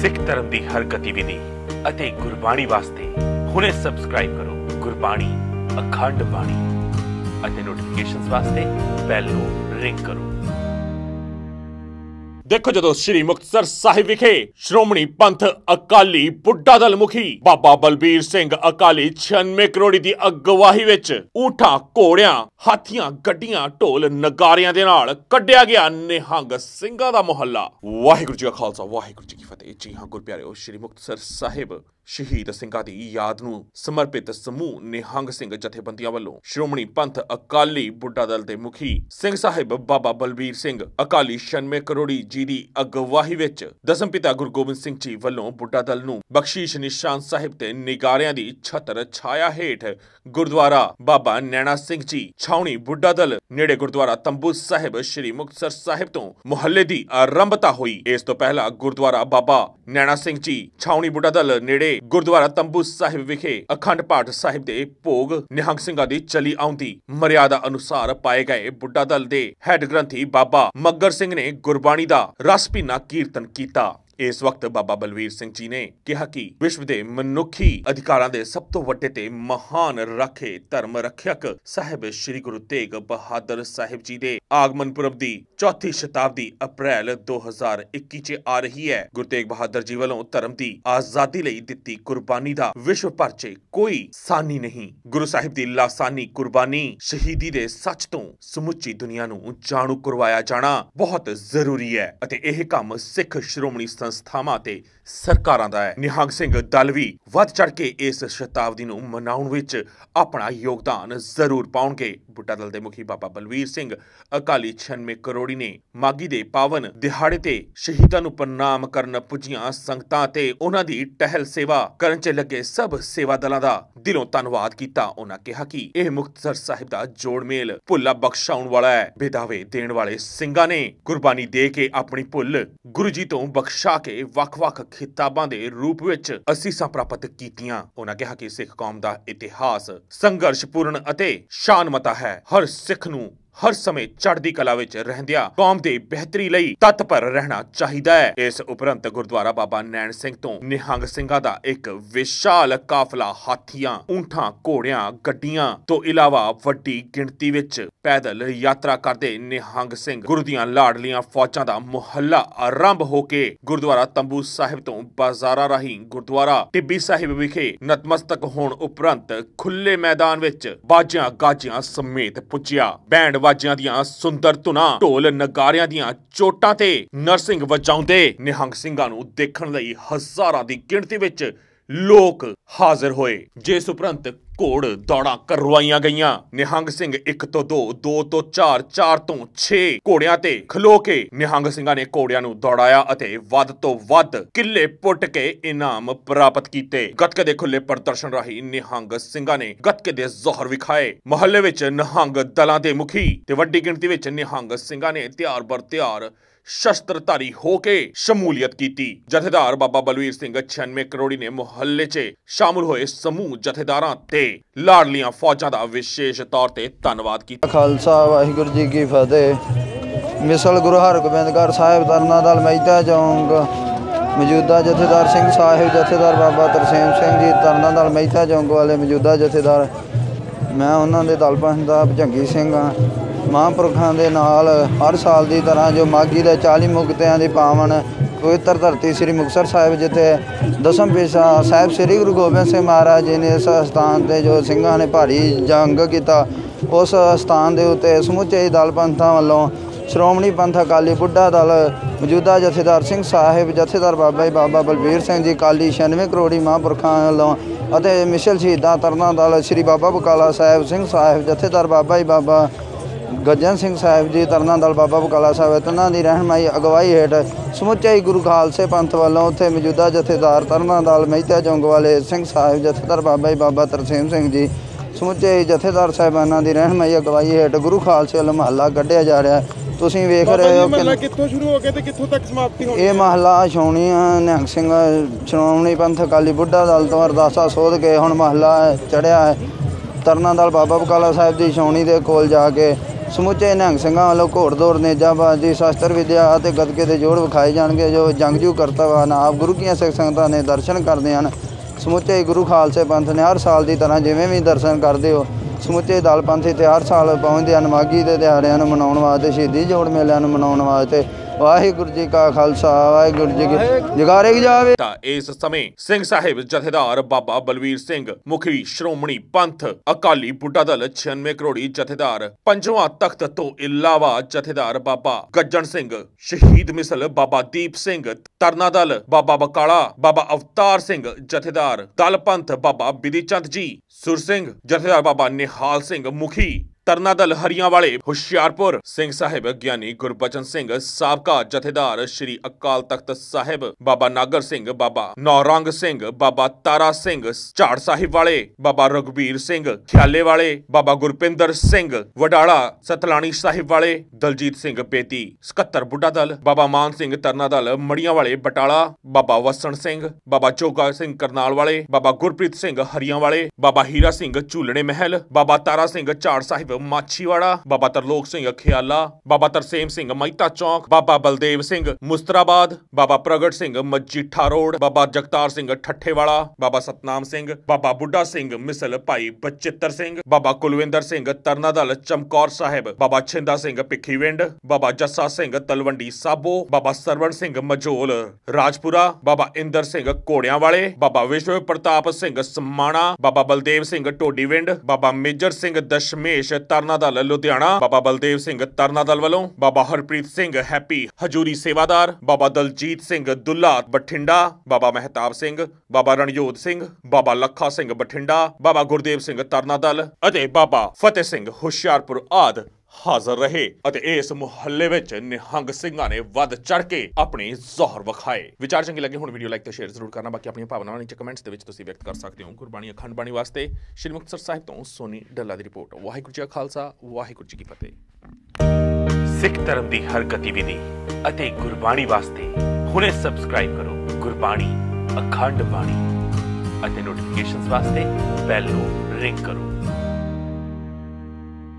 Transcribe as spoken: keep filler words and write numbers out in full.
सिख धर्म की हर गतिविधि ਅਤੇ ਗੁਰਬਾਣੀ ਵਾਸਤੇ ਹੁਣੇ ਸਬਸਕ੍ਰਾਈਬ ਕਰੋ ਗੁਰਬਾਣੀ ਅਖੰਡ ਬਾਣੀ ਅਤੇ ਨੋਟੀਫਿਕੇਸ਼ਨਸ ਵਾਸਤੇ ਬੈਲ ਨੂੰ ਰਿੰਗ ਕਰੋ। देखो जो श्री मुक्तसर साहिब विखे श्रोमणी पंथ अकाली बुढ़ा दल मुखी बाबा बलबीर सिंह अकाली छियानवे करोड़ी की अगवाही विच ऊंटां घोड़ियां हाथियां गड्डियां ढोल नगारियां दे नाल कड्ढिया गया निहंग ਸਿੰਘਾਂ दा मुहल्ला। वाहिगुरू जी का खालसा वाहिगुरू जी की फतेह। जी हाँ गुर प्यारेओ, श्री मुक्तसर साहिब शहीद ਸਿੰਘਾਂ ਦੀ याद ਨੂੰ समर्पित समूह निहंग ਸਿੰਘ ਜਥੇਬੰਦੀਆਂ ਵੱਲੋਂ श्रोमणी पंथ अकाली बुढ़ा दल ਦੇ ਮੁਖੀ ਸਿੰਘ ਸਾਹਿਬ ਬਾਬਾ ਬਲਬੀਰ ਸਿੰਘ ਅਕਾਲੀ छियानवे ਕਰੋੜੀ जी ਦੀ ਅਗਵਾਈ ਵਿੱਚ ਦਸਮ ਪਿਤਾ ਗੁਰੂ ਗੋਬਿੰਦ ਸਿੰਘ ਜੀ ਵੱਲੋਂ ਬੁੱਢਾ ਦਲ ਨੂੰ ਬਖਸ਼ੀਸ਼ ਨਿਸ਼ਾਨ ਸਾਹਿਬ ਤੇ ਨਿਗਾਰਿਆਂ ਦੀ ਛਤਰ ਛਾਇਆ ਹੇਠ ਗੁਰਦੁਆਰਾ ਬਾਬਾ ਨੈਣਾ ਸਿੰਘ ਜੀ ਛਾਉਣੀ ਬੁੱਢਾ ਦਲ ਨੇੜੇ ਗੁਰਦੁਆਰਾ ਤੰਬੂ ਸਾਹਿਬ ਸ਼੍ਰੀ ਮੁਕਤਸਰ ਸਾਹਿਬ ਤੋਂ ਮੁਹੱਲੇ ਦੀ ਆਰੰਭਤਾ ਹੋਈ। ਇਸ ਤੋਂ ਪਹਿਲਾਂ ਗੁਰਦੁਆਰਾ ਬਾਬਾ ਨੈਣਾ ਸਿੰਘ ਜੀ ਛਾਉਣੀ ਬੁੱਢਾ ਦਲ ਨੇੜੇ ਗੁਰਦੁਆਰਾ ਤੰਬੂ ਸਾਹਿਬ ਵਿਖੇ ਅਖੰਡ ਪਾਠ ਸਾਹਿਬ ਦੇ ਭੋਗ ਨਿਹੰਗ ਸਿੰਘਾਂ ਦੀ ਚਲੀ ਆਉਂਦੀ ਮਰਿਆਦਾ ਅਨੁਸਾਰ ਪਾਏ ਗਏ। ਬੁੱਢਾ ਦਲ ਦੇ ਹੈਡ ਗ੍ਰੰਥੀ ਬਾਬਾ ਮੱਗਰ ਸਿੰਘ ਨੇ ਗੁਰਬਾਣੀ ਦਾ रस भीना कीर्तन किया। इस वक्त बाबा बलवीर सिंह जी ने कहा कि विश्व के मनुखी अधिकारां दे सब तो वड्डे ते महान राखे धर्म रक्षक साहिब श्री गुरु तेग बहादुर साहिब जी दे आगमन पुरब दी चौथी शताब्दी अप्रैल दो हजार इक्की च आ रही है। गुरु तेग बहादुर जी वालों धर्म दी आजादी लई दित्ती कुर्बानी दा विश्व भर च कोई सानी नहीं। गुरु साहिब दी लासानी कुर्बानी शहीदी दे सच तो समुची दुनिया नूं जाणू करवाया जाना बहुत जरूरी है अते यह काम सिख श्रोमणी संस्थावां ते सरकारां दा है। निहंग सिंह दल भी वध चढ़ के इस शताब्दी नूं मनाउण विच अपना योगदान जरूर पाउणगे। बुढ़ा दल दे मुखी बाबा बलवीर सिंह अकाली छियानवे करोड़ी ने मागी दे पावन दिहाड़े ते शहीदां नूं प्रणाम करन पुजियां संगतां ते उन्हां दी टहल सेवा करन च लगे सब सेवा दलां दा दिलों धन्नवाद कीता। उन्हां कहा कि यह मुक्तसर साहिब दा जोड़ मेल भुल्ला बख्शाउण वाला है। बेदावे देण वाले ਸਿੰਘਾਂ ने कुर्बानी दे के अपनी भुल गुरु जी तो बख्शा के ਵੱਖ-ਵੱਖ खिताबां दे रूप विच असीसां प्राप्त कीतियां। उन्हां कहा कि सिख कौम दा इतिहास संघर्षपूर्ण अते शानमता है। हर सिख नूं हर समय चढ़दी कला विच रहंदिया कौम दे बेहतरी लई तत्पर रहना चाहिदा है। इस उपरंत गुरुद्वारा बाबा नैण सिंह तो निहंग ਸਿੰਘਾਂ दा एक विशाल काफला हाथियां ऊंटां घोड़ियां गड्डियां तो इलावा वड्डी गिणती विच पैदल यात्रा करदे निहंग ਸਿੰਘ गुरु दियां लाडलियां फौजां दा मुहल्ला आरंभ हो के गुरुद्वारा तंबू साहिब तो बाजारा राही गुरुद्वारा टिब्बी साहिब विखे नतमस्तक होण उपरंत खुले मैदान विच बाजियां गाजियां समेत पुज्जिया। बैंड वाजियां दियां सुंदर धुनां ढोल नगारियां दियां चोटां ते नरसिंघ वजाउंदे निहंग ਸਿੰਘਾਂ ਨੂੰ देखण लई हजारां दी गिणती विच लोक हाजिर होए। जिस उपरंत घोड़ दौड़ा करवाईयां गईयां। निहंग ਸਿੰਘ एक तो दो दो तो चार चार तो छे घोड़ियां ते खलो के निहंग ਸਿੰਘਾਂ ने घोड़ियां ਨੂੰ दौड़ाया अते वध तो वध किले पुट के इनाम प्राप्त कीते। गतके दे खुले प्रदर्शन राही निहंग ਸਿੰਘਾਂ ने गतके दे जोहर विखाए। मुहल्ले विच निहंग दलां दे मुखी ते वड्डी गिणती विच निहंग ਸਿੰਘਾਂ ने त्यार बर त्यार शस्त्रधारी होके शमूलियत की। जथेदार बाबा बलवीर सिंह छियानवे करोड़ी ने मुहल्ले च शामिल होए समूह जथेदारां ते लाडलियां फौजां दा विशेष तौर ते धन्नवाद कीता। खालसा वाहिगुरू जी की फतेह। मिसल गुरु हरगोबिंदगढ़ साहिब तरना दल महिता चौंक मौजूदा जथेदार सिंह साहिब जथेदार बाबा तरसेम सिंह जी तरना दल महिता चौंक वाले मौजूदा जथेदार मैं उन्होंने दल पंथ दा भजंगी सिंह हाँ। महापुरखों के नाल हर साल की तरह जो माघी के चाली मुक्तियां की पावन पवित्र धरती श्री मुक्तसर साहिब जिथे दसम पेशा साहिब श्री गुरु गोबिंद सिंह महाराज जी ने इस स्थान पर जो ਸਿੰਘਾਂ ने भारी जंग किया उस स्थान के उत्ते समुचे दल पंथां वालों श्रोमणी पंथ अकाली बुढ़ा दल मौजूदा जथेदार सिंह साहिब जथेदार बाबा जी बाबा बलबीर सिंह जी अकाली छियानवे करोड़ी महापुरखों वालों अते मिसल शहीदां तरना दल श्री बाबा बकाला साहिब सिंह साहिब जथेदार बाबा जी बाबा गजन सिंह साहिब जी तरना दल बाबा बकाला साहिब तिन्हां दी रहनुमाई अगवाई हेठ समुचे गुरु खालसे पंथ वालों उत्थे मौजूदा जथेदार तरना दल महिता चौंक वाले सिंह साहिब जथेदार बाबा जी बाबा तरसेम सिंह जी समुचे जथेदार साहिबाना की रहनुमाई अगवाई हेठ गुरु खालसे वाला महला कढ़िया जा रहा है। तुसीं वेख रहे हो कि कित्थों शुरू हो गया ते कित्थों तक समाप्ति होगी। ये महला छाउणी निहंग ਸਿੰਘ श्रोमणी पंथ अकाली बुढ़ा दल तो अरदासा सोध के हुण महला चढ़िया है। तरना दल बाबा बकाला साहिब की छाउणी के कोल जाके ਸਮੁੱਚੇ ਨਿਹੰਗ ਸਿੰਘਾਂ ਵੱਲੋਂ ਘੋੜ ਦੌੜ ਨੇਜਾਬਾਜ਼ੀ ਸ਼ਸਤਰ ਵਿਦਿਆ ਅਤੇ ਗੱਤਕੇ ਦੇ ਜੋੜ ਵਿਖਾਏ ਜਾਣਗੇ ਜੋ ਜੰਗਜੂ ਕਰਤੱਵ ਹਨ। ਆਪ ਗੁਰੂ ਕੀਆਂ ਸਿੱਖ ਸੰਗਤਾਂ ਨੇ ਦਰਸ਼ਨ ਕਰਦੇ ਹਨ। ਸਮੁੱਚੇ ਗੁਰੂ ਖਾਲਸੇ ਪੰਥ ਨੇ ਹਰ ਸਾਲ ਦੀ ਤਰ੍ਹਾਂ ਜਿਵੇਂ ਵੀ ਦਰਸ਼ਨ ਕਰਦੇ ਹੋ ਸਮੁੱਚੇ ਦਲ ਪੰਥ ਇੱਥੇ ਹਰ ਸਾਲ ਪਹੁੰਚਦੇ ਹਨ ਮਾਘੀ ਦੇ ਦਿਹਾੜਿਆਂ ਨੂੰ ਮਨਾਉਣ ਵਾਸਤੇ, ਸ਼ਹੀਦੀ ਜੋੜ ਮੇਲਿਆਂ ਨੂੰ ਮਨਾਉਣ ਵਾਸਤੇ। ਵਾਹਿਗੁਰੂ ਜੀ ਕਾ ਖਾਲਸਾ ਵਾਹਿਗੁਰੂ ਜੀ ਕੀ ਜਗਾਰੇ ਜਾਵੇ। ਤਾਂ ਇਸ ਸਮੇਂ ਸਿੰਘ ਸਾਹਿਬ ਜਥੇਦਾਰ ਬਾਬਾ ਬਲਵੀਰ ਸਿੰਘ ਮੁਖੀ ਸ਼੍ਰੋਮਣੀ ਪੰਥ ਅਕਾਲੀ ਬੁੱਢਾ ਦਲ ਛਿਆਨਵੇਂ ਕਰੋੜੀ ਜਥੇਦਾਰ ਪੰਜਵਾਂ ਤਖਤ ਤੋਂ ਇਲਾਵਾ ਜਥੇਦਾਰ ਬਾਬਾ ਗੱਜਣ ਸਿੰਘ ਸ਼ਹੀਦ ਮਿਸਲ ਬਾਬਾ ਦੀਪ ਸਿੰਘ ਤਰਨਾ ਦਲ ਬਾਬਾ ਬਕਾਲਾ ਬਾਬਾ ਅਵਤਾਰ ਸਿੰਘ ਜਥੇਦਾਰ ਦਲ ਪੰਥ ਬਾਬਾ ਬਿਧੀ ਚੰਦ ਜੀ ਸੁਰ ਸਿੰਘ ਜਥੇਦਾਰ ਬਾਬਾ ਨਿਹਾਲ ਸਿੰਘ ਮੁਖੀ ਤਰਨਾ ਦਲ ਹਰੀਆਂ ਵਾਲੇ ਹੁਸ਼ਿਆਰਪੁਰ ਸਿੰਘ ਸਾਹਿਬ ਗਿਆਨੀ ਗੁਰਬਚਨ ਸਿੰਘ ਸਾਬਕਾ ਜਥੇਦਾਰ ਸ਼੍ਰੀ ਅਕਾਲ ਤਖਤ ਸਾਹਿਬ ਬਾਬਾ ਨਾਗਰ ਸਿੰਘ ਬਾਬਾ ਨੌਰੰਗ ਸਿੰਘ ਬਾਬਾ ਤਾਰਾ ਸਿੰਘ ਝਾੜ ਸਾਹਿਬ ਵਾਲੇ ਬਾਬਾ ਰਘਬੀਰ ਸਿੰਘ ਖਿਆਲੇ ਵਾਲੇ ਬਾਬਾ ਗੁਰਪਿੰਦਰ ਸਿੰਘ ਵਡਾਲਾ ਸਤਲਾਣੀ ਸਾਹਿਬ ਵਾਲੇ ਦਲਜੀਤ ਸਿੰਘ ਬੇਦੀ ਸਕੱਤਰ ਬੁੱਢਾ ਦਲ ਬਾਬਾ ਮਾਨ ਸਿੰਘ ਤਰਨਾ ਦਲ ਮੜੀਆਂ ਵਾਲੇ ਬਟਾਲਾ ਬਾਬਾ ਵਸਣ ਸਿੰਘ ਬਾਬਾ ਜੋਗਾ ਸਿੰਘ ਕਰਨਾਲ ਵਾਲੇ ਬਾਬਾ ਗੁਰਪ੍ਰੀਤ ਸਿੰਘ ਹਰੀਆਂ ਵਾਲੇ ਬਾਬਾ ਹੀਰਾ ਸਿੰਘ ਝੂਲਣੇ ਮਹਿਲ ਬਾਬਾ ਤਾਰਾ ਸਿੰਘ ਝਾੜ ਸਾਹਿਬ ਮਾਛੀਵਾੜਾ ਬਾਬਾ ਤਰਲੋਕ ਸਿੰਘ ਖਿਆਲਾ ਬਾਬਾ ਤਰਸੇਮ ਸਿੰਘ ਮਹਿਤਾ ਚੌਂਕ ਬਾਬਾ ਬਲਦੇਵ ਸਿੰਘ ਮੁਸਤਰਾਬਾਦ ਬਾਬਾ ਪ੍ਰਗਟ ਸਿੰਘ ਮਜੀਠਾ ਰੋਡ ਬਾਬਾ ਜਗਤਾਰ ਸਿੰਘ ਠੱਠੇਵਾਲਾ ਬਾਬਾ ਸਤਨਾਮ ਸਿੰਘ ਬਾਬਾ ਬੁੱਢਾ ਸਿੰਘ ਮਿਸਲ ਭਾਈ ਬਚਿੱਤਰ ਸਿੰਘ ਬਾਬਾ ਕੁਲਵਿੰਦਰ ਸਿੰਘ ਤਰਨਾ ਦਲ ਚਮਕੌਰ ਸਾਹਿਬ ਬਾਬਾ ਛਿੰਦਾ ਸਿੰਘ ਭਿੱਖੀਵਿੰਡ ਬਾਬਾ ਜੱਸਾ ਸਿੰਘ ਤਲਵੰਡੀ ਸਾਬੋ ਬਾਬਾ ਸਰਵਣ ਸਿੰਘ ਮਝੋਲ ਰਾਜਪੁਰਾ ਬਾਬਾ ਇੰਦਰ ਸਿੰਘ ਘੋੜਿਆਂ ਵਾਲੇ ਬਾਬਾ ਵਿਸ਼ਵ ਪ੍ਰਤਾਪ ਸਿੰਘ ਸਮਾਣਾ ਬਾਬਾ ਬਲਦੇਵ ਸਿੰਘ ਢੋਡੀਵਿੰਡ ਬਾਬਾ ਮੇਜਰ ਸਿੰਘ ਦਸ਼ਮੇਸ਼ ਤਰਨਾ ਦਲ ਲੁਧਿਆਣਾ ਬਾਬਾ ਬਲਦੇਵ ਸਿੰਘ ਤਰਨਾ ਦਲ ਵੱਲੋਂ ਬਾਬਾ ਹਰਪ੍ਰੀਤ ਸਿੰਘ ਹੈਪੀ ਹਜੂਰੀ ਸੇਵਾਦਾਰ ਬਾਬਾ ਦਲਜੀਤ ਸਿੰਘ ਦੁੱਲਾ ਬਠਿੰਡਾ ਬਾਬਾ ਮਹਿਤਾਬ ਸਿੰਘ ਬਾਬਾ ਰਣਜੋਤ ਸਿੰਘ ਬਾਬਾ ਲੱਖਾ ਸਿੰਘ ਬਠਿੰਡਾ ਬਾਬਾ ਗੁਰਦੇਵ ਸਿੰਘ ਤਰਨਾ ਦਲ ਅਤੇ ਬਾਬਾ ਫਤਿਹ ਸਿੰਘ ਹੁਸ਼ਿਆਰਪੁਰ ਆਦਿ ਹਾਜ਼ਰ ਰਹੇ ਅਤੇ ਇਸ ਮੁਹੱਲੇ ਵਿੱਚ ਨਿਹੰਗ ਸਿੰਘਾਂ ਨੇ ਵੱਧ ਚੜ ਕੇ ਆਪਣੇ ਜ਼ੋਹਰ ਵਿਖਾਏ। ਵਿਚਾਰ ਚੰਗੇ ਲੱਗੇ ਹੁਣ ਵੀਡੀਓ ਲਾਈਕ ਤੇ ਸ਼ੇਅਰ ਜ਼ਰੂਰ ਕਰਨਾ। ਬਾਕੀ ਆਪਣੀਆਂ ਭਾਵਨਾਵਾਂ ਨੀਚੇ ਕਮੈਂਟਸ ਦੇ ਵਿੱਚ ਤੁਸੀਂ ਵਿਅਕਤ ਕਰ ਸਕਦੇ ਹੋ। ਗੁਰਬਾਣੀ ਅਖੰਡ ਬਾਣੀ ਵਾਸਤੇ ਸ਼੍ਰੀ ਮੁਕਤਸਰ ਸਾਹਿਬ ਤੋਂ ਸੋਨੀ ਡੱਲਾ ਦੀ ਰਿਪੋਰਟ। ਵਾਹਿਗੁਰੂ ਜੀ ਕਾ ਖਾਲਸਾ ਵਾਹਿਗੁਰੂ ਜੀ ਕੀ ਫਤਿਹ। ਸਿੱਖ ਧਰਮ ਦੀ ਹਰ ਗਤੀਵਿਧੀ ਅਤੇ ਗੁਰਬਾਣੀ ਵਾਸਤੇ ਹੁਣੇ ਸਬਸਕ੍ਰਾਈਬ ਕਰੋ ਗੁਰਬਾਣੀ ਅਖੰਡ ਬਾਣੀ ਅਤੇ ਨੋਟੀਫਿਕੇਸ਼ਨਸ ਵਾਸਤੇ ਬੈਲ ਨੂੰ ਰਿੰਗ ਕਰੋ।